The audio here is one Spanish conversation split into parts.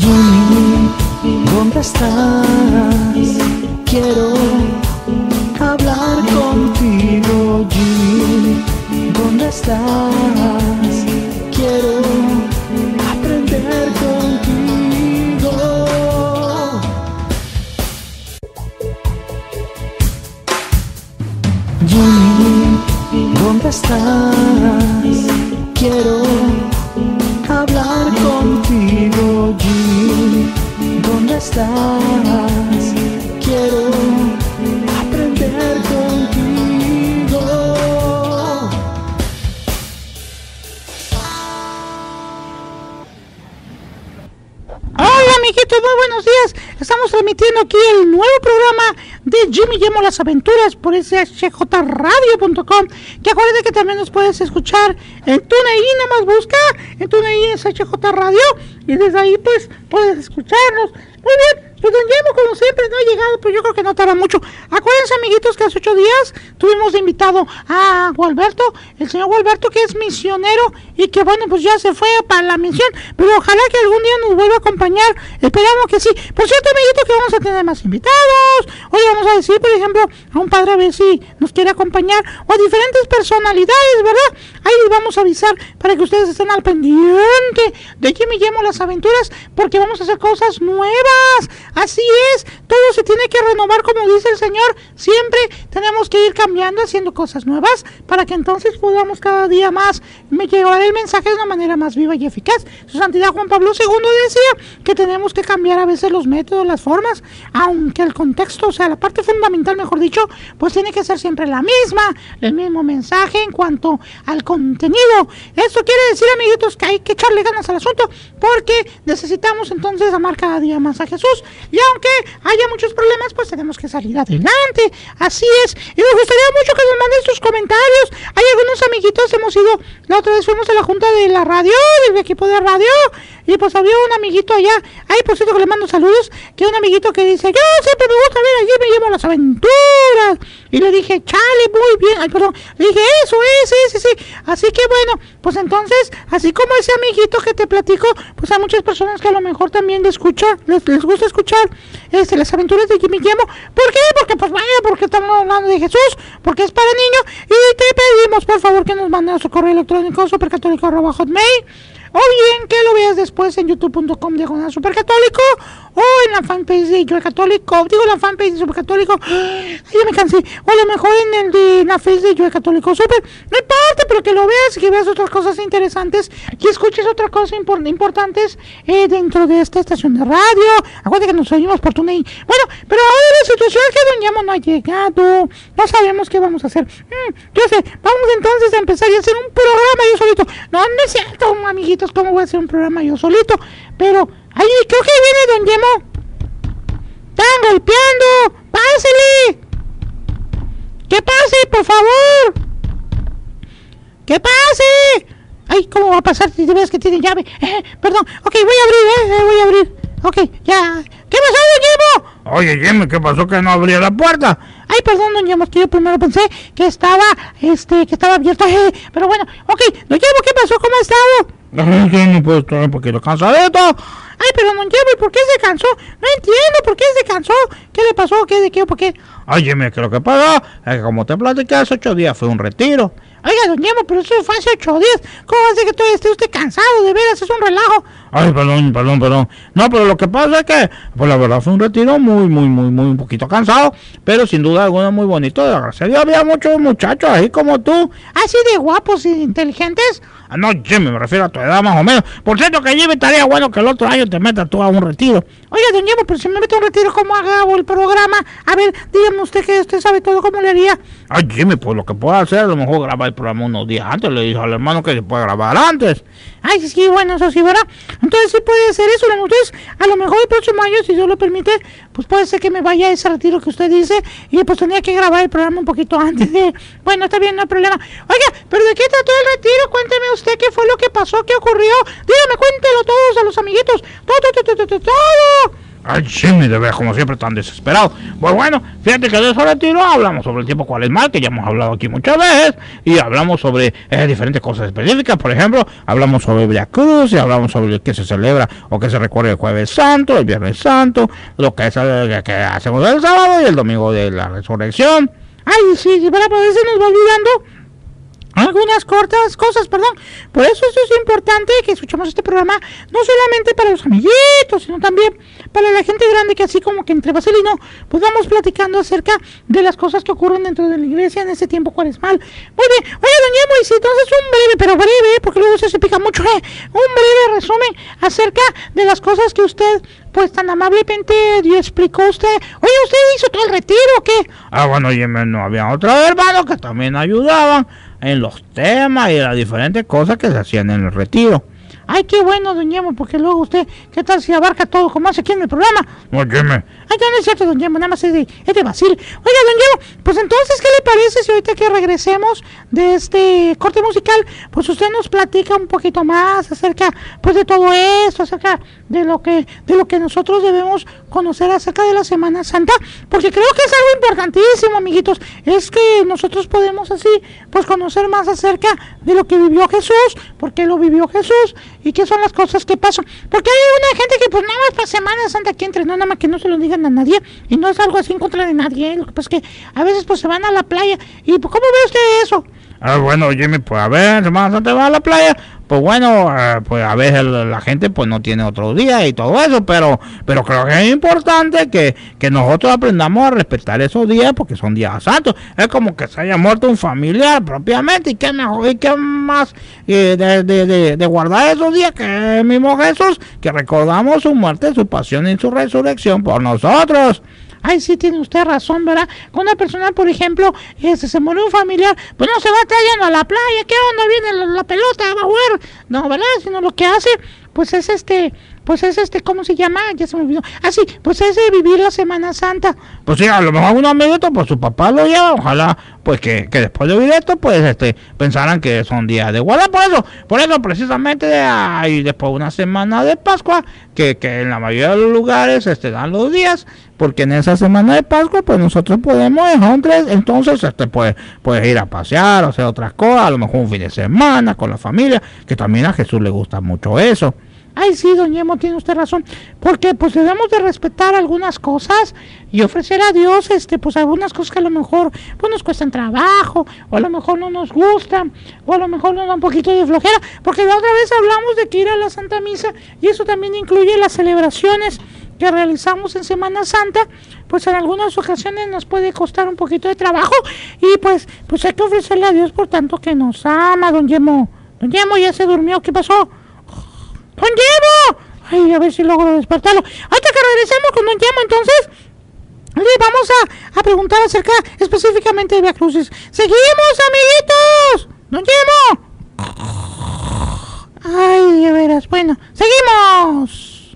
Jimmy, ¿dónde estás? Quiero hablar contigo, Jimmy. ¿Dónde estás? Quiero aprender contigo. Jimmy, ¿dónde estás? Quiero hablar contigo, Jimmy. ¿Dónde estás? Quiero aprender contigo. Hola, amiguitos, muy buenos días. Estamos transmitiendo aquí el nuevo programa de Jimmy y Emo Las Aventuras por shjradio.com. Que acuérdate que también nos puedes escuchar en TuneIn, nada más busca en TuneIn SHJ Radio y desde ahí pues puedes escucharnos. Muy bien, pues Don Yemo como siempre no ha llegado, pero yo creo que no tarda mucho. Acuérdense, amiguitos, que hace 8 días tuvimos de invitado a Gualberto, el señor Gualberto, que es misionero y que bueno, pues ya se fue para la misión, pero ojalá que algún día nos vuelva a acompañar. Esperamos que sí. Por cierto, amiguitos, que vamos a tener más invitados. Hoy vamos a decir, por ejemplo, a un padre a ver si nos quiere acompañar, o a diferentes personalidades, ¿verdad? Ahí les vamos a avisar para que ustedes estén al pendiente de Jimmy y Emo Las Aventuras, porque vamos a hacer cosas nuevas. Así es, todo se tiene que renovar, como dice el Señor. Siempre tenemos que ir cambiando, haciendo cosas nuevas, para que entonces podamos cada día más llevar el mensaje de una manera más viva y eficaz. Su Santidad Juan Pablo II decía que tenemos que cambiar a veces los métodos, las formas, aunque el contexto, o sea, la parte fundamental, mejor dicho, pues tiene que ser siempre la misma, el mismo mensaje en cuanto al contenido. Esto quiere decir, amiguitos, que hay que echarle ganas al asunto, porque necesitamos entonces amar cada día más a Jesús, y aunque haya muchos problemas, pues tenemos que salir adelante. Así es, y me gustaría mucho que nos manden sus comentarios. Hay algunos amiguitos, hemos ido, la otra vez fuimos a la junta de la radio, del equipo de radio, y pues había un amiguito allá, ahí por cierto que le mando saludos, que un amiguito que dice, yo siempre me gusta ver allí, me llevo Las Aventuras, y le dije, chale, muy bien, ay perdón, le dije, eso es, sí, así que bueno, pues entonces, así como ese amiguito que te platico, pues hay muchas personas que a lo mejor también les gusta escuchar Las Aventuras de Jimmy y Emo. ¿Por qué? Porque pues vaya, porque estamos hablando de Jesús, porque es para niños, y te pedimos por favor que nos manden a nuestro correo electrónico supercatólico@hotmail, o bien que lo veas después en youtube.com/supercatólico, o en la fanpage de Yo Católico, digo la fanpage de Supercatólico, ya me cansé, o a lo mejor en el de la face de Yo Católico Super, no importa, pero que lo veas, que veas otras cosas interesantes, que escuches otras cosas importantes dentro de esta estación de radio. Acuérdate que nos oímos por TuneIn. Bueno, pero ahora la situación es que Don Yemo no ha llegado, no sabemos qué vamos a hacer. Yo sé, vamos entonces a empezar y hacer un programa yo solito. No es cierto, amiguitos, ¿cómo voy a hacer un programa yo solito? Pero ahí creo que viene Don Yemo. ¡Están golpeando! ¡Pásele! ¡Que pase, por favor! ¡Que pase! Ay, ¿cómo va a pasar si te ves que tiene llave? Perdón, ok, voy a abrir. Ok, ya. ¿Qué pasó, Don Yemo? Oye, Jimmy, ¿qué pasó que no abría la puerta? Ay, perdón, Don Yemo, que yo primero pensé que estaba abierta. Pero bueno, ok, Don Yemo, ¿qué pasó? ¿Cómo ha estado? No puedo estar un poquito cansadito. Ay, pero Don Yemo, ¿y por qué se cansó? No entiendo por qué se cansó. ¿Qué le pasó? ¿Qué? ¿De qué? ¿Por qué? Ay, Jimmy, que lo que pasó es que como te platiqué hace 8 días fue un retiro. Oiga, Don Yemo, pero eso fue hace 8 días. ¿Cómo hace que todavía esté usted cansado? De veras, es un relajo. Ay, perdón. No, pero lo que pasa es que, pues la verdad fue un retiro muy, un poquito cansado, pero sin duda alguna muy bonito. Gracias a Dios había muchos muchachos ahí como tú. ¿Así de guapos e inteligentes? No, Jimmy, me refiero a tu edad más o menos. Por cierto que Jimmy, estaría bueno que el otro año te metas tú a un retiro. Oiga, Don Yemo, pero si me meto a un retiro, ¿cómo hago el programa? A ver, dígame usted que usted sabe todo, ¿cómo le haría? Ay, Jimmy, pues lo que puedo hacer, a lo mejor grabar el programa unos días antes. Le dije al hermano que se puede grabar antes. Ay, sí, bueno, eso sí, ¿verdad? Entonces sí puede hacer eso. Entonces, a lo mejor el próximo año, si Dios lo permite, pues puede ser que me vaya a ese retiro que usted dice, y pues tendría que grabar el programa un poquito antes de... Bueno, está bien, no hay problema. Oiga, ¿pero de qué trató el retiro? Cuénteme usted qué fue lo que pasó, qué ocurrió. Dígame, cuéntelo todos a los amiguitos. Todo. Ay, Jimmy, de veras, como siempre, tan desesperado. Pues bueno, fíjate que de ese retiro hablamos sobre el tiempo cuaresmal, que ya hemos hablado aquí muchas veces, y hablamos sobre diferentes cosas específicas. Por ejemplo, hablamos sobre Via Cruz, y hablamos sobre qué se celebra o qué se recuerda el Jueves Santo, el Viernes Santo, lo que hacemos el sábado y el domingo de la Resurrección. Ay, sí, para poder se nos va olvidando algunas cortas cosas, perdón. Por eso es importante que escuchemos este programa, no solamente para los amiguitos, sino también para la gente grande, que así como que entre vaselino, pues vamos platicando acerca de las cosas que ocurren dentro de la iglesia en ese tiempo cuaresmal. Muy bien, oye, doña Emo, y si entonces un breve, pero breve, porque luego se pica mucho, un breve resumen acerca de las cosas que usted, pues tan amablemente explicó usted. Oye, ¿usted hizo todo el retiro o qué? Bueno, y no había otros hermanos que también ayudaban en los temas y las diferentes cosas que se hacían en el retiro. Ay, qué bueno, doña Emo, porque luego usted, ¿qué tal si abarca todo como hace aquí en el programa? Óyeme. Ay, no es cierto, doña Emo, nada más es de Basil. Oiga, doña Emo, pues entonces, ¿qué le parece si ahorita que regresemos de este corte musical, pues usted nos platica un poquito más acerca, pues, de todo esto, acerca de lo que nosotros debemos conocer acerca de la Semana Santa? Porque creo que es algo importantísimo, amiguitos, es que nosotros podemos así, pues, conocer más acerca de lo que vivió Jesús, porque lo vivió Jesús, y qué son las cosas que pasan. Porque hay una gente que, pues, nada más para Semana Santa aquí entre, no, nada más que no se lo digan a nadie, y no es algo así en contra de nadie, lo que pasa es que a veces, pues, se van a la playa, y pues, ¿cómo ve usted eso? Bueno, Jimmy, pues a ver, Semana Santa va a la playa, pues bueno, pues a veces la gente pues no tiene otro día y todo eso, pero creo que es importante que nosotros aprendamos a respetar esos días, porque son días santos. Es como que se haya muerto un familiar propiamente, y qué mejor y qué más de guardar esos días que el mismo Jesús, que recordamos su muerte, su pasión y su resurrección por nosotros. Ay, sí, tiene usted razón, ¿verdad? Cuando una persona, por ejemplo, se muere un familiar, pues no se va trayendo a la playa, ¿qué onda? Viene la pelota, va a jugar, no, ¿verdad? Sino lo que hace, pues es ¿cómo se llama? Ya se me olvidó. Ah, sí, pues es vivir la Semana Santa. Pues sí, a lo mejor un amiguito, pues su papá lo lleva, ojalá, pues que después de oír esto, pues pensaran que son días de guardar. Por eso precisamente hay después una semana de Pascua, que en la mayoría de los lugares dan los días, porque en esa semana de Pascua, pues nosotros podemos, entonces, puedes ir a pasear, o hacer otras cosas, a lo mejor un fin de semana con la familia, que también a Jesús le gusta mucho eso. Ay, sí, doña Emo, tiene usted razón, porque pues debemos de respetar algunas cosas y ofrecer a Dios, pues algunas cosas que a lo mejor pues nos cuestan trabajo, o a lo mejor no nos gustan, o a lo mejor nos da un poquito de flojera, porque la otra vez hablamos de que ir a la Santa Misa, y eso también incluye las celebraciones que realizamos en Semana Santa, pues en algunas ocasiones nos puede costar un poquito de trabajo, y pues hay que ofrecerle a Dios por tanto que nos ama, don Yemo. Don Yemo ya se durmió, ¿qué pasó? ¡Don Yemo! Ay, a ver si logro despertarlo. Hasta que regresemos con Don Yemo, entonces le vamos a preguntar acerca específicamente de Via Crucis. ¡Seguimos, amiguitos! ¡Don Yemo! Ay, de veras, bueno, ¡seguimos!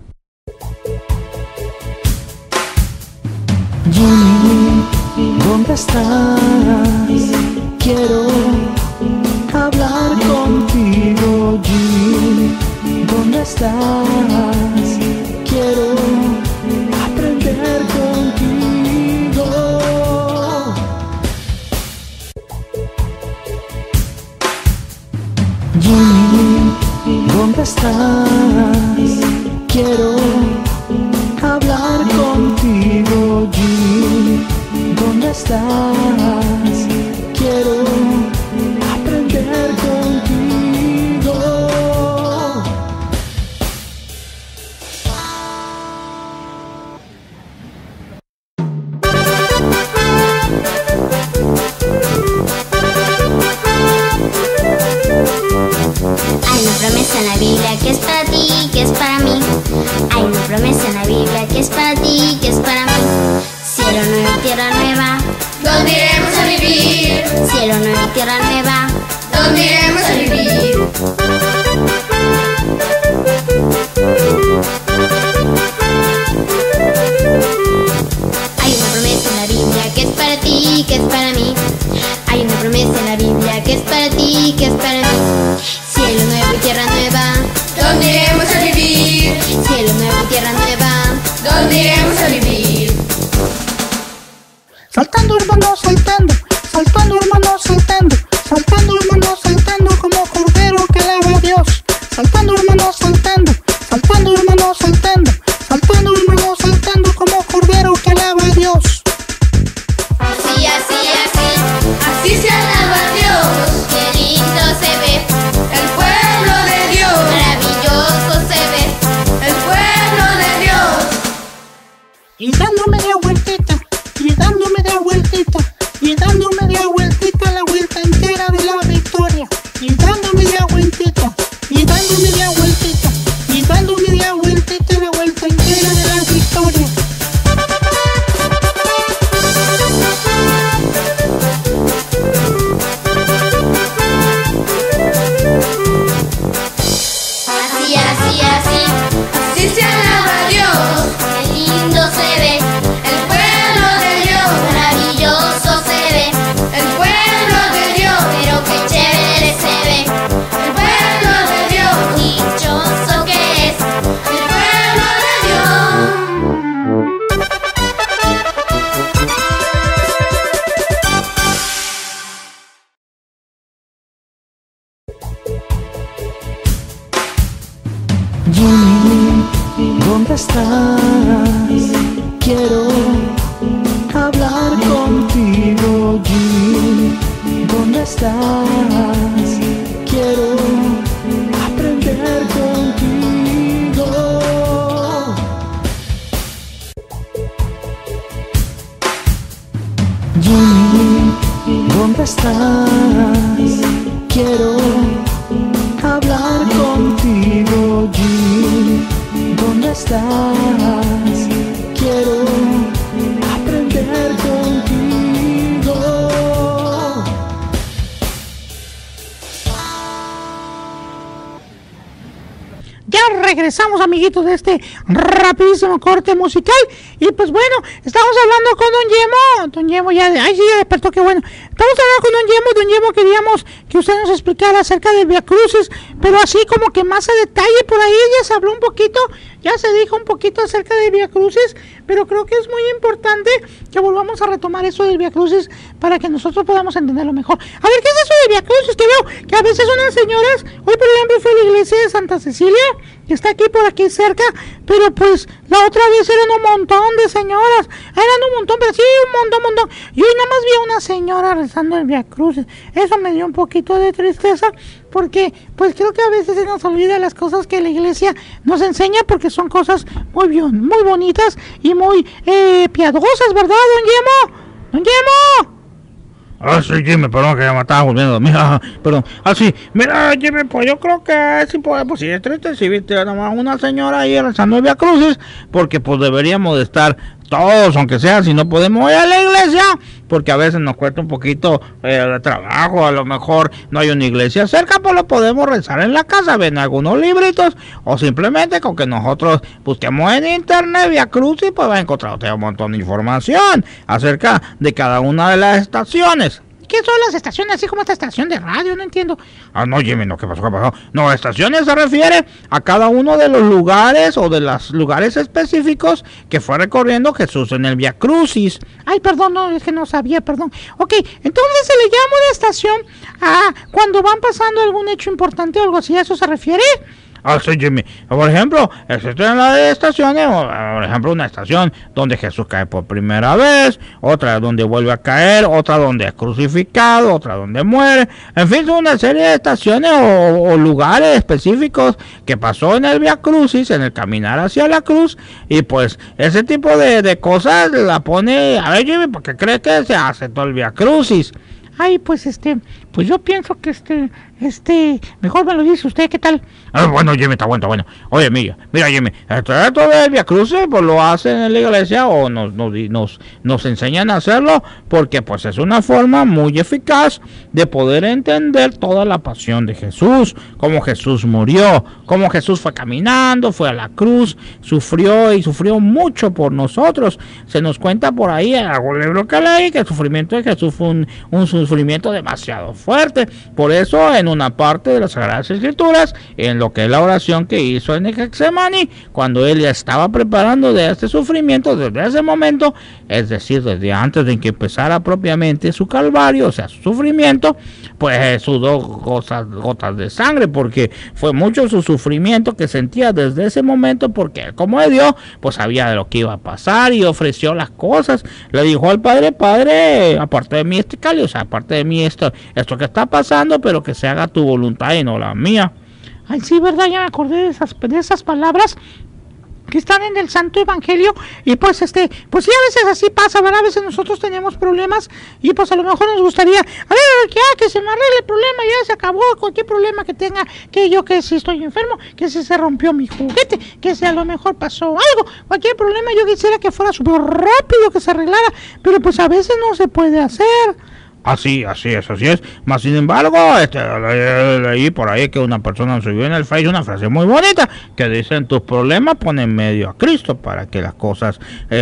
Jimmy, ¿dónde estás? Quiero hablar contigo, Jimmy. ¿Dónde estás? Quiero aprender contigo. Jimmy, ¿dónde estás? Quiero hablar contigo, Jimmy. ¿Dónde estás? Quiero aprender contigo. Hay una promesa en la Biblia que es para ti, que es para mí. Hay una promesa en la Biblia que es para ti, que es para mí. Cielo nuevo y tierra nueva, ¿dónde iremos a vivir? Cielo nuevo y tierra nueva, ¿dónde iremos a vivir? Hay una promesa en la Biblia que es para ti, que es para mí. Hay una promesa en la Biblia que es para ti, que es para mí. Cielo nuevo y tierra nueva, ¿dónde iremos a vivir? Cielo nuevo y tierra nueva, ¿Dónde iremos a vivir? Saltando hermanos, saltando, saltando hermanos, saltando, saltando hermanos, saltando como cordero que alaba a Dios. Saltando hermanos, saltando, saltando hermanos, saltando, saltando hermanos, saltando como cordero que alaba a Dios. Así, así, así, así se alaba a Dios. Qué lindo se ve el pueblo de Dios. Maravilloso se ve el pueblo de Dios. Y dando media vueltita, y dando media vueltita, y dando media vueltita, la vuelta entera de la victoria. Y dando media vueltita, y dando media vueltita, y dando media vueltita, la vuelta entera de la victoria. Así, así, así, así se alaba a Dios. Qué lindo se ve el pueblo de Dios. Maravilloso se ve el pueblo de Dios. Pero qué chévere se ve el pueblo de Dios. Dichoso que es el pueblo de Dios. Jimmy, ¿dónde estás? Quiero hablar contigo, Jimmy. ¿Dónde estás? Quiero aprender contigo. Jimmy, ¿dónde estás? Quiero hablar contigo, Jimmy. ¿Dónde estás? Quiero aprender contigo. Ya regresamos, amiguitos, de este rapidísimo corte musical. Y pues bueno, estamos hablando con Don Yemo. Don Yemo ya, ay sí, ya despertó, qué bueno. Estamos hablando con Don Yemo. Don Yemo, queríamos que usted nos explicara acerca del Vía Crucis, pero así como que más a detalle. Por ahí ya se habló un poquito, ya se dijo un poquito acerca del Vía Crucis, pero creo que es muy importante que volvamos a retomar eso del Vía Crucis para que nosotros podamos entenderlo mejor. A ver, ¿qué es eso del Vía Crucis? Que veo que a veces unas señoras, hoy por ejemplo fue a la iglesia de Santa Cecilia, que está aquí por aquí cerca, pero pues la otra vez eran un montón de señoras, eran un montón, pero sí, un montón, y hoy nada más vi a una señora rezando el Vía Crucis. Eso me dio un poquito de tristeza, porque pues creo que a veces se nos olvida las cosas que la iglesia nos enseña, porque son cosas muy bonitas y muy piadosas, ¿verdad, Don Yemo? ¡Don Yemo! Ah, sí, Jimmy, perdón que ya me estaba volviendo. Mira, perdón. Ah, sí, mira, Jimmy, pues yo creo que sí, pues sí es triste si viste nomás una señora ahí rezando el Vía Crucis, porque pues deberíamos de estar todos, aunque sea, si no podemos ir a la iglesia, porque a veces nos cuesta un poquito el trabajo, a lo mejor no hay una iglesia cerca, pues lo podemos rezar en la casa, ven algunos libritos, o simplemente con que nosotros busquemos en internet Vía Crucis, pues va a encontrar usted un montón de información acerca de cada una de las estaciones. ¿Qué son las estaciones? Así como esta estación de radio, no entiendo. Ah, no, Jimmy, no, ¿qué pasó? ¿Qué pasó? No, estaciones se refiere a cada uno de los lugares o de los lugares específicos que fue recorriendo Jesús en el Vía Crucis. Ay, perdón, no, es que no sabía, perdón. Ok, entonces se le llama una estación a cuando van pasando algún hecho importante o algo así, ¿a eso se refiere? Ah, sí, Jimmy. Por ejemplo, existen las estaciones, por ejemplo, una estación donde Jesús cae por primera vez, otra donde vuelve a caer, otra donde es crucificado, otra donde muere. En fin, son una serie de estaciones o lugares específicos que pasó en el Vía Crucis, en el caminar hacia la cruz. Y pues ese tipo de cosas la pone... A ver, Jimmy, ¿por qué crees que se hace todo el Vía Crucis? Ay, pues pues yo pienso que mejor me lo dice usted, ¿qué tal? Ah, bueno, Jimmy, está bueno. Oye, mira, Jimmy, esto del Vía Crucis, pues lo hacen en la iglesia o nos enseñan a hacerlo, porque pues es una forma muy eficaz de poder entender toda la pasión de Jesús, cómo Jesús murió, cómo Jesús fue caminando, fue a la cruz, sufrió mucho por nosotros. Se nos cuenta por ahí en algún libro que leí que el sufrimiento de Jesús fue un sufrimiento demasiado fuerte. Por eso en una parte de las Sagradas Escrituras, en lo que es la oración que hizo en el Getsemaní, cuando él ya estaba preparando de este sufrimiento desde ese momento, es decir, desde antes de que empezara propiamente su calvario, o sea, su sufrimiento, pues sudó gotas de sangre, porque fue mucho su sufrimiento que sentía desde ese momento, porque él, como es Dios, pues sabía de lo que iba a pasar y ofreció las cosas. Le dijo al Padre: Padre, aparte de mí este cáliz, o sea, aparte de mí esto que está pasando, pero que se haga tu voluntad y no la mía. Ay, sí, verdad, ya me acordé de esas palabras que están en el Santo Evangelio. Y pues pues sí, a veces así pasa, ¿verdad? A veces nosotros tenemos problemas y pues a lo mejor nos gustaría, a ver, ya que se me arregle el problema, ya se acabó cualquier problema que tenga, que yo que si estoy enfermo, que si se rompió mi juguete, que si a lo mejor pasó algo, cualquier problema yo quisiera que fuera súper rápido, que se arreglara, pero pues a veces no se puede hacer. Así es. Más sin embargo, leí por ahí que una persona subió en el Facebook una frase muy bonita que dice: en tus problemas pon en medio a Cristo para que las cosas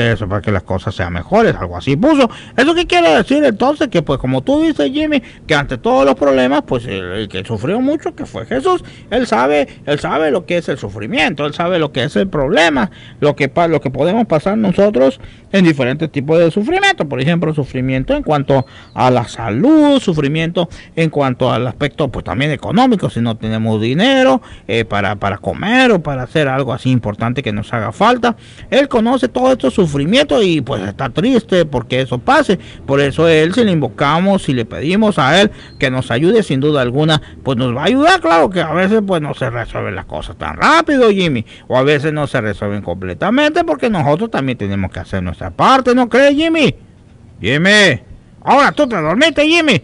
sean mejores, algo así puso. ¿Eso qué quiere decir entonces? Que pues como tú dices, Jimmy, que ante todos los problemas, pues el que sufrió mucho, que fue Jesús, él sabe lo que es el sufrimiento, él sabe lo que es el problema, lo que podemos pasar nosotros en diferentes tipos de sufrimiento. Por ejemplo, sufrimiento en cuanto a la salud, sufrimiento en cuanto al aspecto pues también económico, si no tenemos dinero para comer o para hacer algo así importante que nos haga falta. Él conoce todos estos sufrimientos y pues está triste porque eso pase. Por eso él, si le invocamos, si le pedimos a él que nos ayude, sin duda alguna, pues nos va a ayudar. Claro que a veces pues no se resuelven las cosas tan rápido, Jimmy, o a veces no se resuelven completamente, porque nosotros también tenemos que hacer nuestra parte, ¿no crees, Jimmy? Jimmy, ahora tú te dormiste, Jimmy.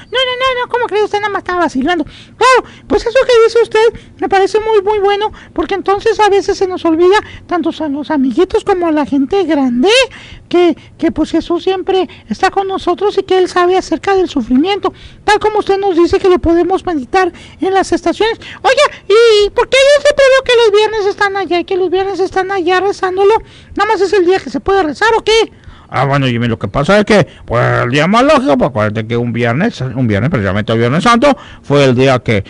No, ¿cómo cree? Usted nada más estaba vacilando. Claro, pues eso que dice usted me parece muy, muy bueno, porque entonces a veces se nos olvida, tanto a los amiguitos como a la gente grande, que pues Jesús siempre está con nosotros y que Él sabe acerca del sufrimiento, tal como usted nos dice que lo podemos meditar en las estaciones. Oye, ¿y por qué yo siempre veo que los viernes están allá y que los viernes están allá rezándolo? ¿Nada más es el día que se puede rezar o qué? Bueno, Jimmy, lo que pasa es que pues el día más lógico, pues acuérdate que un viernes, precisamente el Viernes Santo, fue el día que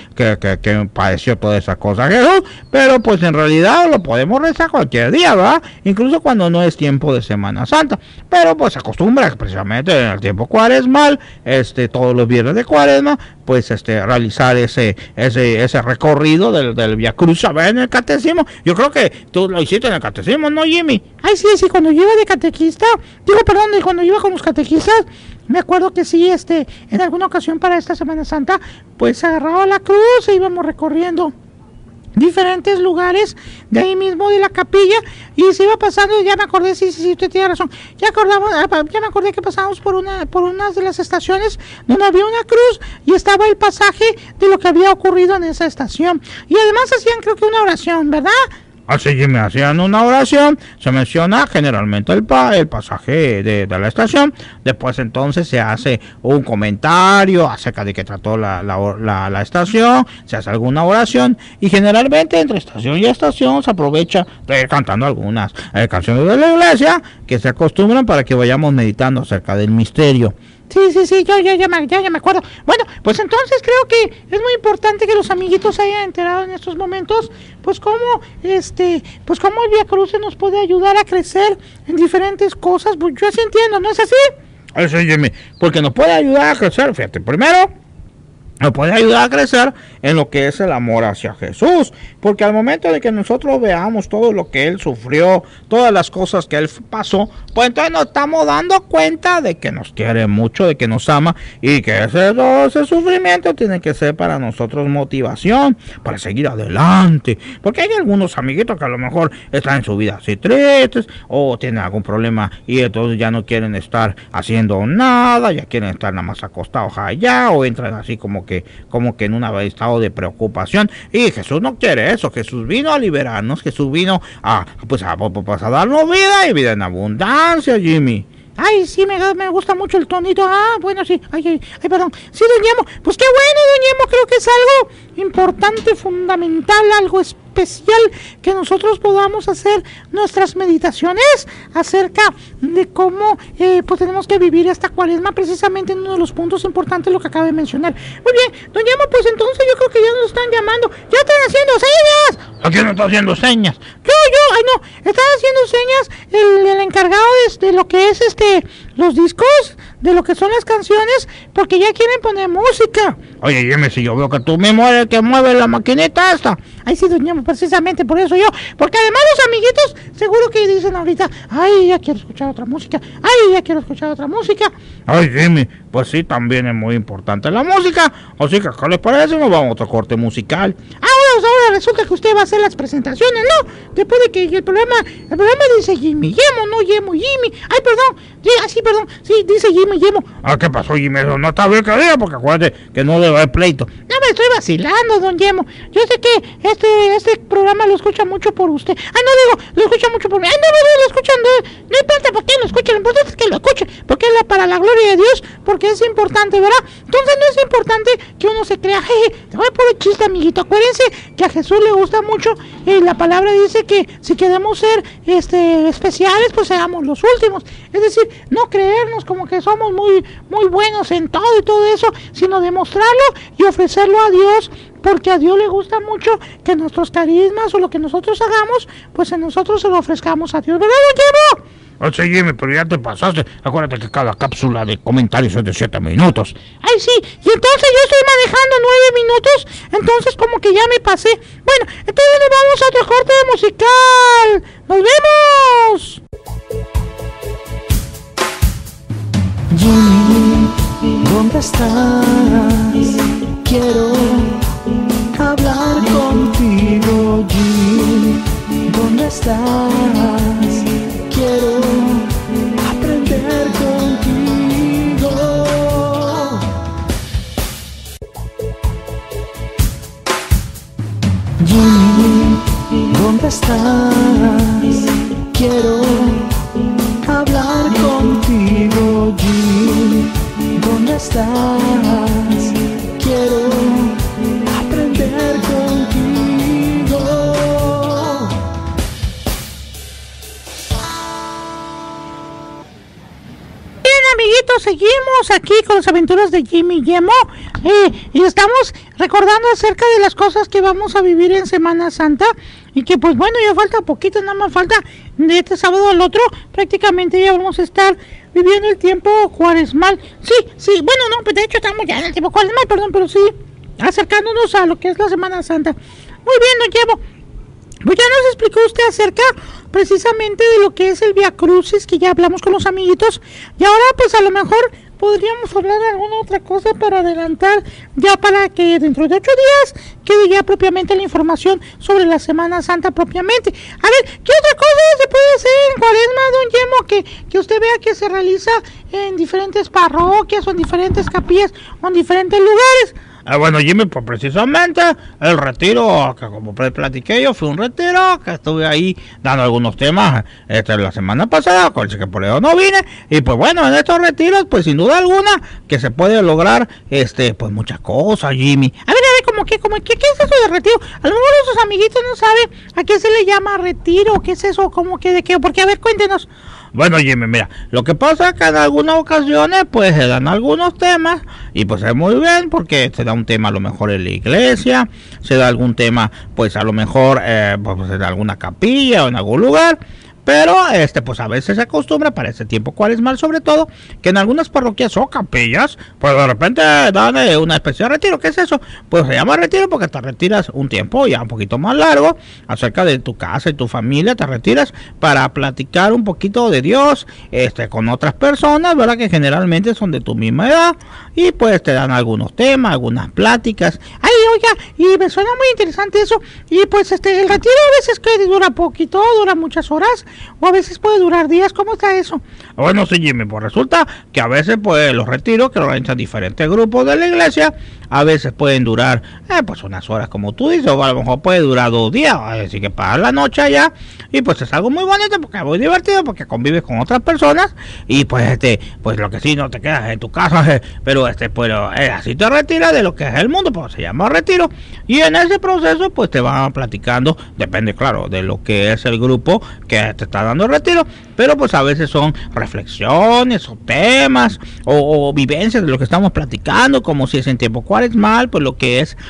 padeció todas esas cosas Jesús, pero pues en realidad lo podemos rezar cualquier día, ¿verdad? Incluso cuando no es tiempo de Semana Santa, pero pues se acostumbra precisamente en el tiempo cuaresmal, todos los viernes de Cuaresma, pues realizar ese recorrido del Vía Crucis, ¿verdad? En el catecismo. Yo creo que tú lo hiciste en el catecismo, ¿no, Jimmy? Ay, sí, cuando yo iba de catequista, cuando iba con los catequistas, me acuerdo que sí, en alguna ocasión para esta Semana Santa, pues agarraba la cruz e íbamos recorriendo diferentes lugares de ahí mismo de la capilla y se iba pasando. Ya me acordé, sí, usted tiene razón, ya me acordé que pasamos por unas de las estaciones donde había una cruz y estaba el pasaje de lo que había ocurrido en esa estación, y además hacían, creo que, una oración, ¿verdad? Así que me hacían una oración, se menciona generalmente el pasaje de la estación, después entonces se hace un comentario acerca de qué trató la estación, se hace alguna oración, y generalmente entre estación y estación se aprovecha cantando algunas canciones de la iglesia que se acostumbran para que vayamos meditando acerca del misterio. Sí, yo ya me acuerdo. Bueno, pues entonces creo que es muy importante que los amiguitos se hayan enterado en estos momentos, pues cómo el Vía Crucis nos puede ayudar a crecer en diferentes cosas. Pues yo así entiendo, ¿no es así? Eso, Jimmy, porque nos puede ayudar a crecer, fíjate, primero nos puede ayudar a crecer en lo que es el amor hacia Jesús, porque al momento de que nosotros veamos todo lo que Él sufrió, todas las cosas que Él pasó, pues entonces nos estamos dando cuenta de que nos quiere mucho, de que nos ama, y que ese sufrimiento tiene que ser para nosotros motivación, para seguir adelante, porque hay algunos amiguitos que a lo mejor están en su vida así tristes, o tienen algún problema, y entonces ya no quieren estar haciendo nada, ya quieren estar nada más acostados allá, o entran así como que en un estado de preocupación, y Jesús no quiere eso. Jesús vino a liberarnos, Jesús vino a darnos vida y vida en abundancia, Jimmy. Ay, sí, me gusta mucho el tonito. Ah, bueno, sí. Ay, perdón. Sí, don Yemo. Pues qué bueno, don Yemo. Creo que es algo importante, fundamental, algo especial que nosotros podamos hacer nuestras meditaciones acerca de cómo pues tenemos que vivir esta cuaresma, precisamente en uno de los puntos importantes, lo que acabo de mencionar. Muy bien, don Yemo, pues entonces yo creo que ya nos están llamando. ¡Ya están haciendo señas! ¿A quién está haciendo señas? Ay no, están haciendo señas el encargado de lo que es los discos, de lo que son las canciones, porque ya quieren poner música. Oye, Jimmy, si yo veo que tú mismo eres el que mueve la maquinita esta. Ay, sí, doña, precisamente por eso yo, porque además los amiguitos seguro que dicen ahorita, ay, ya quiero escuchar otra música, ay, ya quiero escuchar otra música. Ay, Jimmy, pues sí, también es muy importante la música. Así que, ¿qué les parece? Nos vamos a otro corte musical. Ahora resulta que usted va a hacer las presentaciones, ¿no? Después de que el programa dice Jimmy Yemo, no Yemo Jimmy. Ay, perdón, sí, dice Jimmy Yemo. Ah, ¿qué pasó, Jimmy? Eso no está bien que diga, porque acuérdate que no debe haber pleito. No me estoy vacilando, don Yemo. Yo sé que este programa lo escucha mucho por usted. Lo escucha mucho por mí. No, lo escuchan, no importa por qué lo escuchan, lo importante es que lo escuchen, porque es para la gloria de Dios, porque es importante, ¿verdad? Entonces no es importante que uno se crea, te voy a poner chiste, amiguito. Acuérdense que a Jesús le gusta mucho, la palabra dice que si queremos ser especiales, pues seamos los últimos. Es decir, no creernos como que somos muy, muy buenos en todo y todo eso, sino demostrarlo y ofrecerlo a Dios, porque a Dios le gusta mucho que nuestros carismas o lo que nosotros hagamos, pues en nosotros se lo ofrezcamos a Dios, ¿verdad, don Yemo? Oye, Jimmy, pero ya te pasaste. Acuérdate que cada cápsula de comentarios es de 7 minutos. Ay, sí, y entonces yo estoy manejando 9 minutos, entonces como que ya me pasé. Bueno, entonces nos vamos a otro corte musical. ¡Nos vemos! Jimmy, ¿dónde estás? Quiero hablar contigo, Jimmy. ¿Dónde estás? Quiero aprender contigo. Jimmy, ¿dónde estás? Quiero hablar contigo, Jimmy. ¿Dónde estás? Quiero aprender contigo. Amiguitos, seguimos aquí con las aventuras de Jimmy Yemo y estamos recordando acerca de las cosas que vamos a vivir en Semana Santa y que pues bueno, ya falta poquito, nada más falta de este sábado al otro, prácticamente ya vamos a estar viviendo el tiempo cuaresmal. Sí, bueno, no, pues de hecho estamos ya en el tiempo cuaresmal, perdón, pero sí, acercándonos a lo que es la Semana Santa. Muy bien, don Yemo. Pues ya nos explicó usted acerca precisamente de lo que es el Vía Crucis, que ya hablamos con los amiguitos, y ahora pues a lo mejor podríamos hablar de alguna otra cosa para adelantar, ya para que dentro de 8 días quede ya propiamente la información sobre la Semana Santa propiamente. A ver, ¿qué otra cosa se puede hacer en Cuaresma, don Yemo, que usted vea que se realiza en diferentes parroquias o en diferentes capillas o en diferentes lugares? Bueno, Jimmy, pues precisamente el retiro, que como platiqué yo, fue un retiro que estuve ahí dando algunos temas la semana pasada, con el que por eso no vine, y pues bueno, en estos retiros, pues sin duda alguna, que se puede lograr, pues muchas cosas, Jimmy. A ver, ¿qué es eso de retiro? A lo mejor nuestros amiguitos no saben a qué se le llama retiro, qué es eso, como que de qué, porque a ver, cuéntenos. Bueno, Jimmy, mira, lo que pasa es que en algunas ocasiones pues se dan algunos temas y pues es muy bien porque se da un tema a lo mejor en la iglesia, se da algún tema pues a lo mejor pues en alguna capilla o en algún lugar. Pero pues a veces se acostumbra para ese tiempo cuaresmal, sobre todo, que en algunas parroquias o capillas, pues de repente dan una especie de retiro. ¿Qué es eso? Pues se llama retiro porque te retiras un tiempo ya un poquito más largo acerca de tu casa y tu familia, te retiras para platicar un poquito de Dios con otras personas, ¿verdad? Que generalmente son de tu misma edad y pues te dan algunos temas, algunas pláticas. Ay, oiga, y me suena muy interesante eso. Y pues el retiro a veces que dura poquito, dura muchas horas. o a veces puede durar días. ¿Cómo está eso? Bueno, sí, Jimmy, pues resulta que a veces pues los retiros que organizan diferentes grupos de la iglesia, a veces pueden durar pues unas horas como tú dices, o a lo mejor puede durar 2 días, así que para la noche allá, y pues es algo muy bonito porque es muy divertido, porque convives con otras personas, y pues pues lo que sí, no te quedas en tu casa, pero así te retiras de lo que es el mundo, pues se llama retiro, y en ese proceso pues te van platicando, depende claro de lo que es el grupo que te está dando el retiro, pero pues a veces son reflexiones o temas o vivencias de lo que estamos platicando, como si es en tiempo cuaresmal, pues lo que es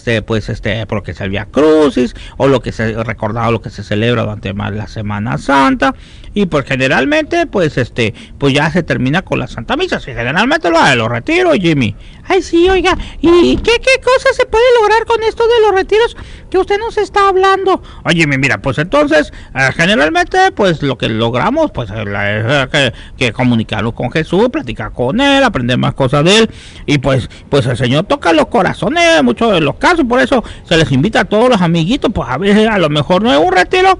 porque es el Vía Crucis, o lo que se recordado, lo que se celebra durante más la Semana Santa, y pues generalmente pues pues ya se termina con la Santa Misa, y generalmente lo de los retiros, Jimmy. Ay, sí, oiga, ¿y qué cosas se puede lograr con esto de los retiros que usted nos está hablando? Oye, mira, pues entonces, generalmente, pues lo que logramos, pues es que comunicarnos con Jesús, platicar con Él, aprender más cosas de Él, y pues el Señor toca los corazones en muchos de los casos, por eso se les invita a todos los amiguitos, pues a veces a lo mejor no es un retiro,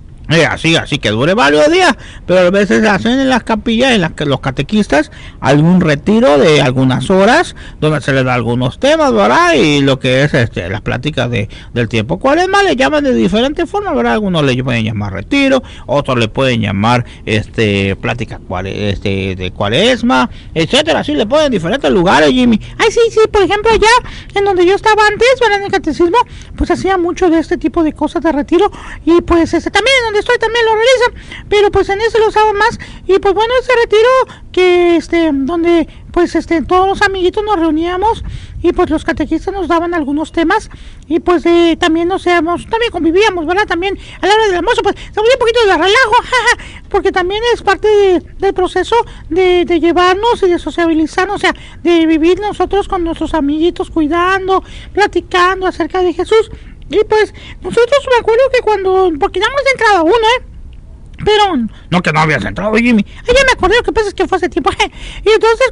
así que dure varios días, pero a veces hacen en las capillas, los catequistas, algún retiro de algunas horas donde se les da algunos temas, ¿verdad? Y lo que es las pláticas del tiempo cuaresma le llaman de diferentes formas, ¿verdad? Algunos le pueden llamar retiro, otros le pueden llamar plática de cuaresma, etcétera, así le ponen en diferentes lugares, Jimmy. Ay, sí, por ejemplo, allá en donde yo estaba antes, ¿verdad? En el catecismo, pues hacía mucho de este tipo de cosas de retiro, y pues también donde estoy también lo realizan, pero pues en ese lo usaba más, y pues bueno, ese retiro que donde pues todos los amiguitos nos reuníamos, y pues los catequistas nos daban algunos temas, y pues también también convivíamos, ¿verdad? También a la hora del almuerzo pues se volvió un poquito de relajo, porque también es parte del proceso de llevarnos y de sociabilizarnos, o sea, de vivir nosotros con nuestros amiguitos, cuidando, platicando acerca de Jesús. Y pues nosotros me acuerdo que porque ya hemos entrado uno, pero no, que no habías entrado, Jimmy. Ya me acordé, lo que pasa es que fue hace tiempo. Y entonces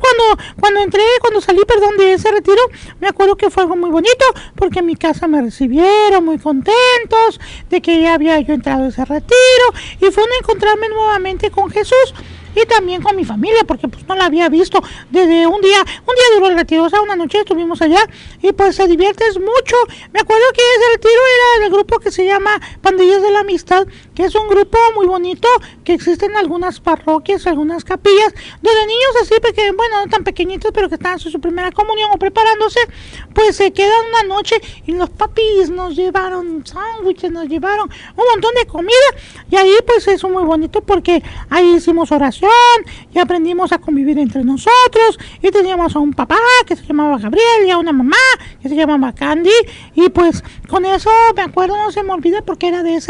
cuando salí de ese retiro, me acuerdo que fue algo muy bonito, porque en mi casa me recibieron muy contentos de que ya había yo entrado a ese retiro, y fue encontrarme nuevamente con Jesús, y también con mi familia, porque pues no la había visto desde un día duró el retiro, o sea, una noche estuvimos allá, y pues se diviertes mucho. Me acuerdo que ese retiro era del grupo que se llama Pandillas de la Amistad, que es un grupo muy bonito que existe en algunas parroquias, algunas capillas, donde niños así, porque bueno, no tan pequeñitos, pero que están en su primera comunión o preparándose, pues se quedan una noche, y los papis nos llevaron sándwiches, nos llevaron un montón de comida, y ahí pues eso muy bonito, porque ahí hicimos oración, y aprendimos a convivir entre nosotros, y teníamos a un papá que se llamaba Gabriel, y a una mamá que se llamaba Candy, y pues con eso me acuerdo, no se me olvida, porque era de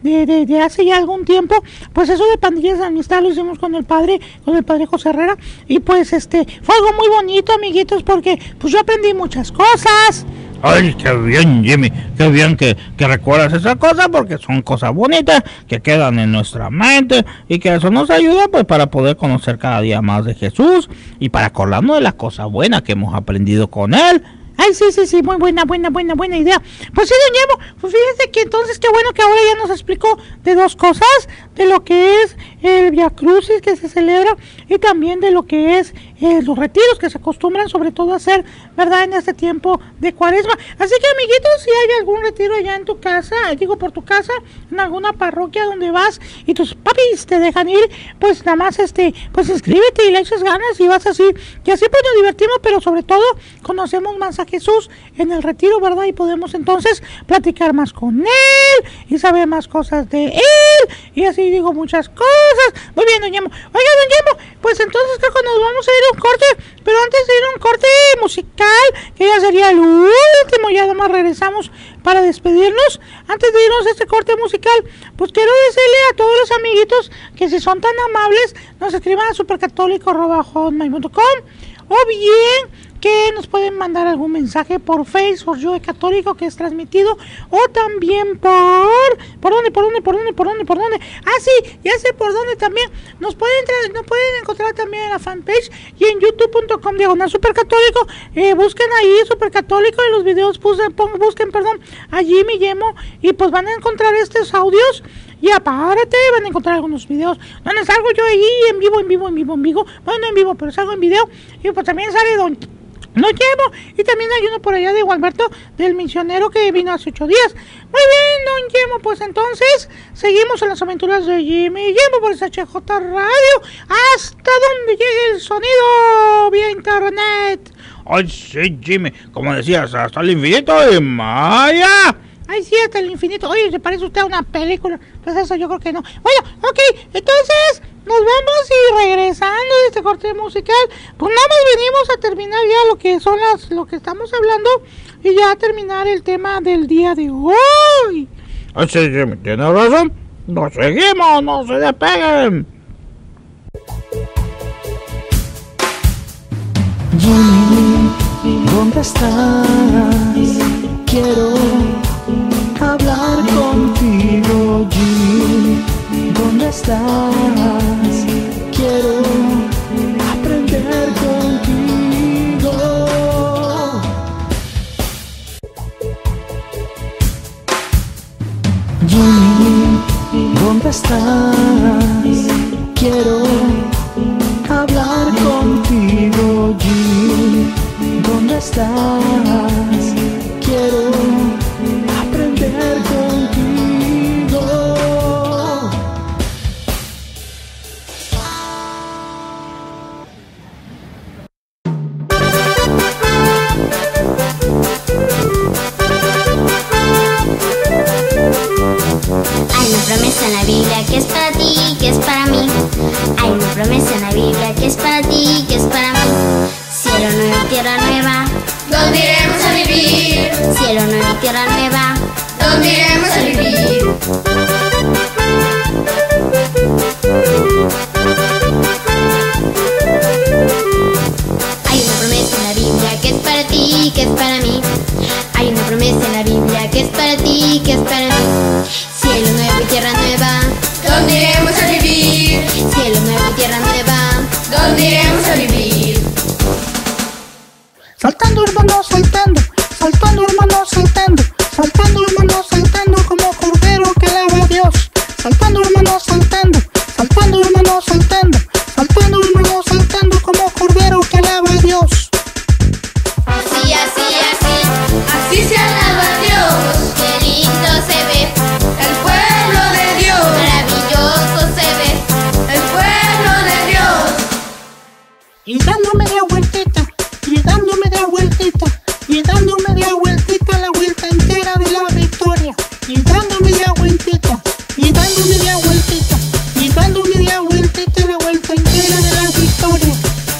hace ya algún tiempo, pues eso de Pandillas de Amistad lo hicimos con el padre José Herrera, y pues fue algo muy bonito, amiguitos, porque pues yo aprendí muchas cosas. Ay, qué bien, Jimmy, qué bien que recuerdas esas cosas, porque son cosas bonitas que quedan en nuestra mente, y que eso nos ayuda pues para poder conocer cada día más de Jesús, y para acordarnos de las cosas buenas que hemos aprendido con Él. Ay, sí, muy buena idea. Pues sí, don Yemo, pues fíjese que entonces qué bueno que ahora ya nos explicó de dos cosas, de lo que es el Vía Crucis que se celebra, y también de lo que es los retiros que se acostumbran sobre todo a hacer, ¿verdad?, en este tiempo de cuaresma. Así que, amiguitos, si hay algún retiro allá en tu casa, por tu casa, en alguna parroquia donde vas y tus papis te dejan ir, pues nada más pues inscríbete y le echas ganas y vas así, y así pues nos divertimos, pero sobre todo conocemos más a Jesús en el retiro, ¿verdad? Y podemos entonces platicar más con Él y saber más cosas de Él, y así digo muchas cosas. Muy bien, don Yemo. Oiga, don Yemo, pues entonces creo que nos vamos a ir a un corte, pero antes de ir a un corte musical, que ya sería el último, ya nada más regresamos para despedirnos. Antes de irnos a este corte musical, pues quiero decirle a todos los amiguitos que si son tan amables, nos escriban a supercatólico@hotmail.com, o bien que nos pueden mandar algún mensaje por Facebook, Yo de Católico, que es transmitido, o también ¿por dónde? Ah, sí, ya sé por dónde también. Nos pueden encontrar también en la fanpage y en youtube.com/supercatólico. Busquen ahí Supercatólico, y los videos busquen a Jimmy Yemo, y pues van a encontrar estos audios. Y aparte van a encontrar algunos videos donde salgo yo ahí en vivo. Bueno, no en vivo, pero salgo en video. Y pues también sale Don Yemo. Y también hay uno por allá de Gualberto, del misionero que vino hace 8 días. Muy bien, Don Yemo, pues entonces seguimos en las aventuras de Jimmy Yemo por esa HJ Radio. Hasta donde llegue el sonido vía internet. Ay, sí, Jimmy, como decías, hasta el infinito y Maya. Ay, sí, hasta el infinito. Oye, ¿se parece usted a una película? Pues eso yo creo que no. Bueno, ok, entonces nos vamos y regresando de este corte musical, pues nada más venimos a terminar ya lo que son lo que estamos hablando y ya terminar el tema del día de hoy. Ay, sí, Jimmy, tienes razón. Nos seguimos, no se despeguen. Jimmy, ¿dónde estás? Quiero hablar contigo, Jimmy. ¿Dónde estás? Quiero aprender contigo. Jimmy, ¿dónde estás? Quiero hablar contigo, Jimmy. ¿Dónde estás? Quiero aprender contigo. Hay una promesa en la Biblia que es para ti, que es para mí. Hay una promesa en la Biblia que es para ti, que es para mí. Cielo nuevo, tierra nueva, ¿dónde iremos a vivir? cielo nuevo, tierra nueva. ¿Dónde iremos a vivir? Hay una promesa en la Biblia que es para ti, que es para mí. Hay una promesa en la Biblia que es para ti, que es para mí. Cielo nuevo y tierra nueva, ¿Dónde iremos a vivir? cielo nuevo y tierra nueva. ¿Dónde iremos a vivir? Saltando, hermano, saltando, saltando, hermano, saltando, saltando, hermano, saltando como cordero que alaba a Dios. Saltando, hermano, saltando, saltando, hermano, saltando, saltando, hermano, saltando como cordero que alaba a Dios. Así, así, así, así se alaba a Dios. Qué lindo se ve, El pueblo de Dios, maravilloso se ve. el pueblo de Dios. Y dando media vueltita, y dando media vueltita, y dando media vueltita, la vuelta entera de la victoria. Y dando media vueltita, y dando media vueltita, y dando media vueltita, la vuelta entera de la victoria.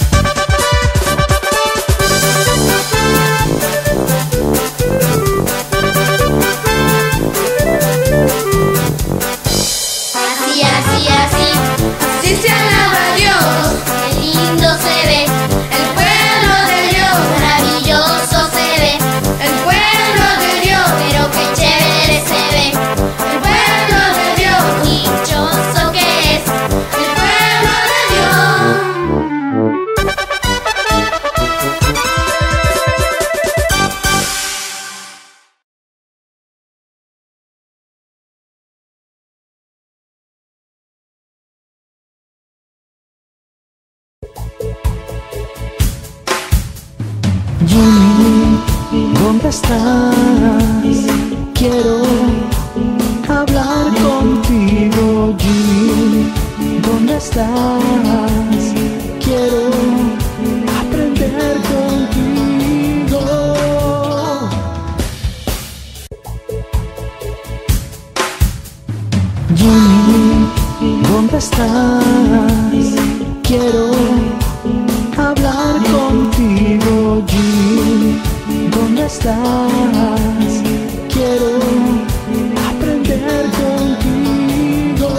Así, así, así, Así se alaba a Dios, qué lindo se ve, el pueblo de Dios, maravilloso se ve. el pueblo de Dios, Pero qué chévere se ve, el pueblo de Dios, dichoso que es. el pueblo de Dios. Jimmy, ¿dónde estás? Quiero hablar contigo, Jimmy. ¿Dónde estás? Quiero aprender contigo. Jimmy, ¿dónde estás? Quiero hablar contigo, Jimmy. ¿Dónde estás? Quiero aprender contigo.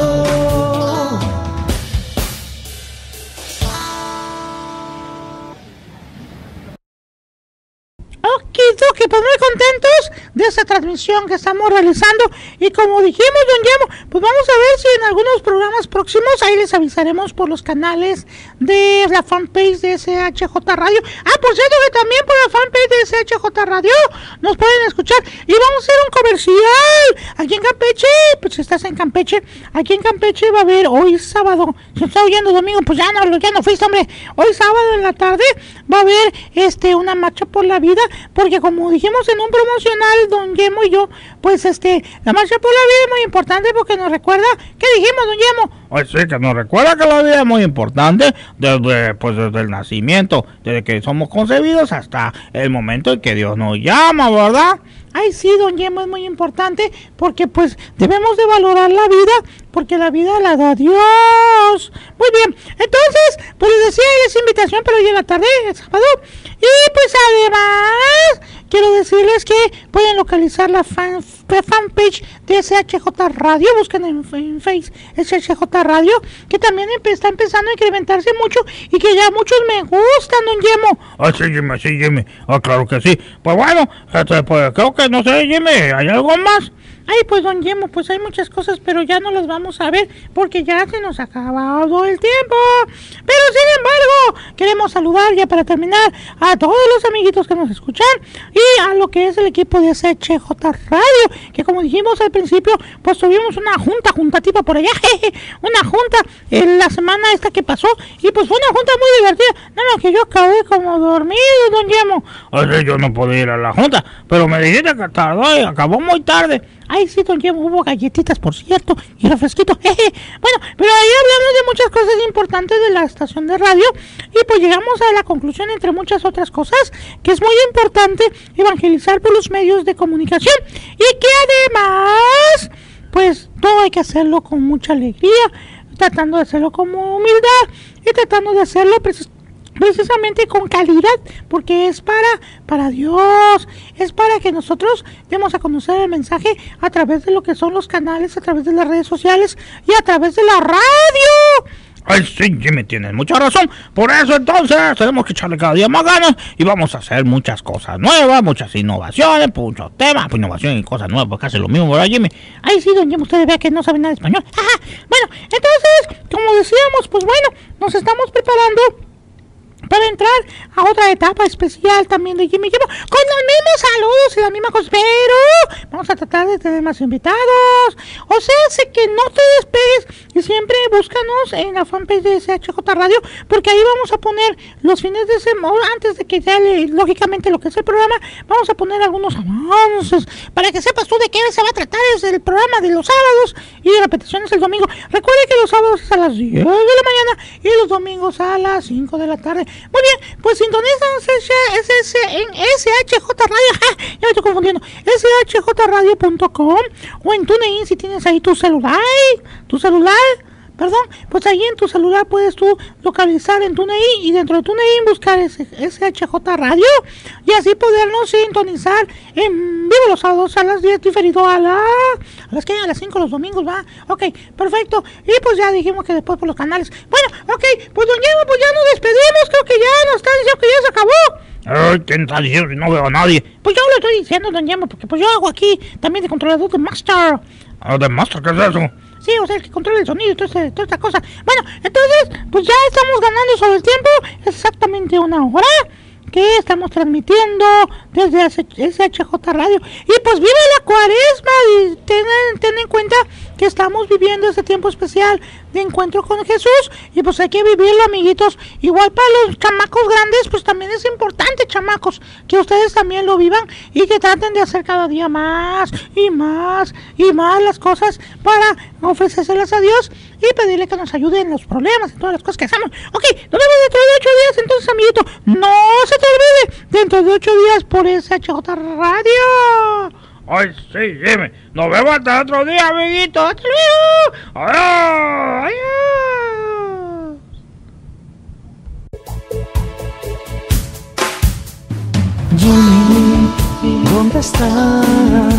Okidoki, pues muy contentos de esta transmisión que estamos realizando. Y como dijimos, don Yemo, pues vamos a ver si en algunos programas próximos ahí les avisaremos por los canales de la fanpage de SHJ Radio. Por cierto que también por la fanpage de SHJ Radio nos pueden escuchar. Y vamos a hacer un comercial aquí en Campeche. Pues si estás en Campeche, aquí en Campeche va a haber hoy sábado. Si está oyendo domingo, pues ya no fuiste, hombre. Hoy sábado en la tarde va a haber una marcha por la vida, porque como dijimos en un promocional, don Yemo y yo, pues la marcha por la vida es muy importante porque nos recuerda, ¿qué dijimos, don Yemo? Pues sí, que nos recuerda que la vida es muy importante desde el nacimiento, desde que somos concebidos hasta el momento en que Dios nos llama, ¿verdad? Ay, sí, don Yemo, es muy importante porque pues debemos de valorar la vida, porque la vida la da Dios. Muy bien, entonces, pues les decía, es invitación, pero hoy en la tarde, el sábado. Y pues además, quiero decirles que pueden localizar la fanpage de SHJ Radio, busquen en Face SHJ Radio, que también está empezando a incrementarse mucho y que ya muchos me gustan, don Yemo. Sí, Jimmy, claro que sí. Pues bueno, pues creo que, no sé, Jimmy, ¿hay algo más? Ay, pues don Yemo, pues hay muchas cosas, pero ya no las vamos a ver porque ya se nos ha acabado el tiempo. Pero sin embargo, queremos saludar ya para terminar a todos los amiguitos que nos escuchan y a lo que es el equipo de SHJ Radio, que como dijimos al principio, pues tuvimos una junta tipo por allá, una junta en la semana esta que pasó, y pues fue una junta muy divertida. Nada más que yo acabé como dormido, don Yemo. Oye, yo no pude ir a la junta, pero me dijiste que tardó y acabó muy tarde. Ay, sí, don Yemo, hubo galletitas, por cierto, y refresquito. Bueno, pero ahí hablamos de muchas cosas importantes de la estación de radio y pues llegamos a la conclusión, entre muchas otras cosas, que es muy importante evangelizar por los medios de comunicación y que además, pues todo hay que hacerlo con mucha alegría, tratando de hacerlo con humildad y tratando de hacerlo precisamente con calidad, porque es para Dios, es para que nosotros demos a conocer el mensaje a través de lo que son los canales, a través de las redes sociales y a través de la radio. Ay, sí, Jimmy, tienes mucha razón. Por eso, entonces, tenemos que echarle cada día más ganas y vamos a hacer muchas cosas nuevas, muchas innovaciones, muchos temas, pues innovación y cosas nuevas, porque hace lo mismo, ¿verdad, Jimmy? Ay, sí, don Jimmy, ustedes vean que no saben nada de español. Bueno, entonces, como decíamos, pues bueno, nos estamos preparando para entrar a otra etapa especial también de Jimmy Yemo, con los mismos saludos y la misma cosa, pero vamos a tratar de tener más invitados. O sea, sé que no te despegues y siempre búscanos en la fanpage de SHJ Radio, porque ahí vamos a poner los fines de semana, antes de que ya lógicamente lo que es el programa, vamos a poner algunos avances para que sepas tú de qué se va a tratar. Es el programa de los sábados y de repeticiones el domingo. Recuerda que los sábados es a las 10 de la mañana y los domingos a las 5 de la tarde. Muy bien, pues sintonízanos en SHJ Radio, ya me estoy confundiendo, shjradio.com o en TuneIn si tienes ahí tu celular, pues ahí en tu celular puedes tú localizar en TuneIn y dentro de TuneIn buscar SHJ Radio y así podernos sintonizar en vivo los sábados a las 10, diferido a las 5 los domingos, ¿va? Ok, perfecto. Y pues ya dijimos que después por los canales. Bueno, ok, pues don Diego, pues ya nos despedimos, creo que ya nos están diciendo que ya se acabó. Ay, ¿quién está diciendo? No veo a nadie. Pues yo lo estoy diciendo, don Diego, porque pues yo hago aquí también de controlador de Master. ¿De Master? ¿Qué es eso? Sí, o sea, el que controla el sonido y toda esta cosa. Bueno, entonces, pues ya estamos ganando sobre el tiempo. Es exactamente una hora que estamos transmitiendo desde SHJ Radio. Y pues vive la cuaresma y ten en cuenta que estamos viviendo este tiempo especial de encuentro con Jesús. Y pues hay que vivirlo, amiguitos. Igual para los chamacos grandes, pues también es importante, chamacos, que ustedes también lo vivan y que traten de hacer cada día más y más y más las cosas para ofrecérselas a Dios y pedirle que nos ayude en los problemas, en todas las cosas que hacemos. Ok, nos vemos dentro de 8 días, entonces, amiguito, no se te olvide, dentro de 8 días por SHJ Radio. Ay, sí, Jimmy. Nos vemos hasta otro día, amiguito. Hasta luego. Adiós. Jimmy, ¿dónde estás?